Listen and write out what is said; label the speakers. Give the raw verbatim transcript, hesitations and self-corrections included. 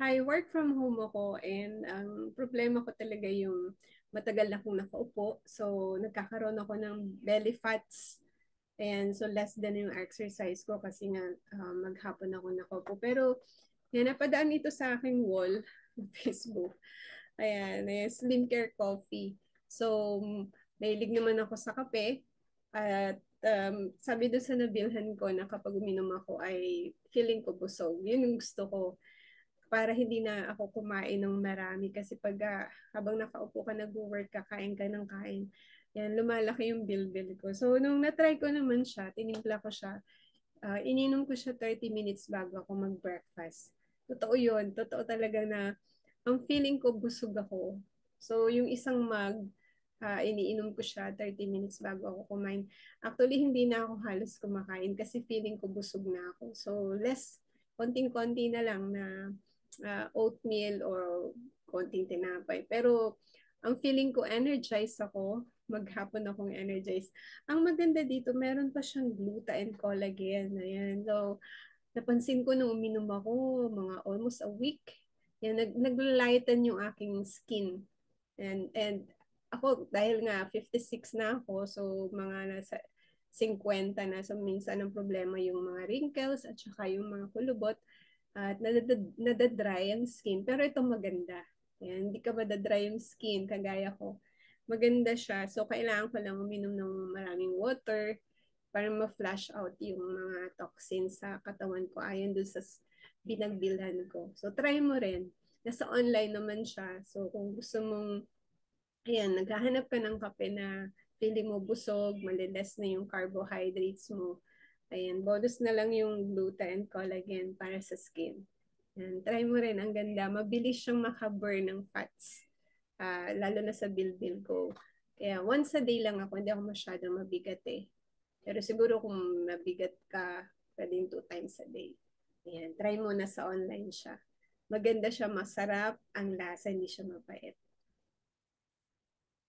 Speaker 1: Hi, work from home ako and ang problema ko talaga yung matagal na akong nakaupo. So, nagkakaroon ako ng belly fats. Ayan, so less than yung exercise ko kasi nga ah, maghapon ako nakaupo. Pero, yan, napadaan ito sa aking wall ng Facebook. Ayan, ayan, Slim Care Coffee. So, mahilig naman ako sa kape. At um, sabi doon sa nabilhan ko na kapag uminom ako ay feeling ko busog. Yun yung gusto ko para hindi na ako kumain ng marami kasi pag ah, habang nakaupo ka nag-work ka, kain ka ng kain, yan, lumalaki yung bilbil ko. So, nung na-try ko naman siya, tinimpla ko siya, ah, ininom ko siya thirty minutes bago ako mag-breakfast. Totoo yun. Totoo talaga na ang feeling ko busog ako. So, yung isang mug, ah, iniinom ko siya thirty minutes bago ako kumain. Actually, hindi na ako halos kumakain kasi feeling ko busog na ako. So, less, konting-konti na lang na ah, oatmeal or konting tinapay. Pero, ang feeling ko energized ako. Maghapon akong energized. Ang maganda dito, meron pa siyang gluta and collagen. Ayan. So, napansin ko nung uminom ako, mga almost a week, yan, nag naglilighten yung aking skin. And, and ako, dahil nga fifty-six na ako, so mga nasa fifty na, so minsan ang problema yung mga wrinkles at saka yung mga kulubot at nadad- nadadry ang skin. Pero ito maganda. Yan, hindi ka madadry yung skin, kagaya ko. Maganda siya. So, kailangan ko lang uminom ng maraming water para ma-flush out yung mga toxins sa katawan ko ayon doon sa binagbilhan ko. So, try mo rin. Nasa online naman siya. So, kung gusto mong, ayan, naghahanap ka ng kape na feeling mo busog, maliles na yung carbohydrates mo. Ayan, bonus na lang yung gluten and collagen para sa skin. Ayan, try mo rin. Ang ganda. Mabilis siyang makaburn ng fats. Ah, lalo na sa bilbil ko. Kaya once a day lang ako, hindi ako masyadong mabigat eh. Pero siguro kung mabigat ka, pwedeng two times a day. Ayan, try mo na sa online siya. Maganda siya, masarap, ang lasa, hindi siya mapait.